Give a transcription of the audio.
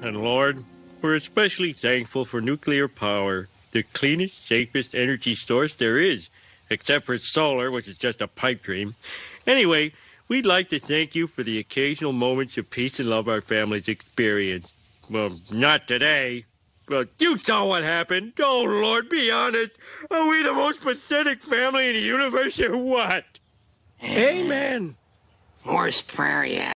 And Lord, we're especially thankful for nuclear power, the cleanest, safest energy source there is, except for solar, which is just a pipe dream. Anyway, we'd like to thank you for the occasional moments of peace and love our families experience. Well, not today. Well, you saw what happened. Oh, Lord, be honest. Are we the most pathetic family in the universe or what? Amen. Horse Prairie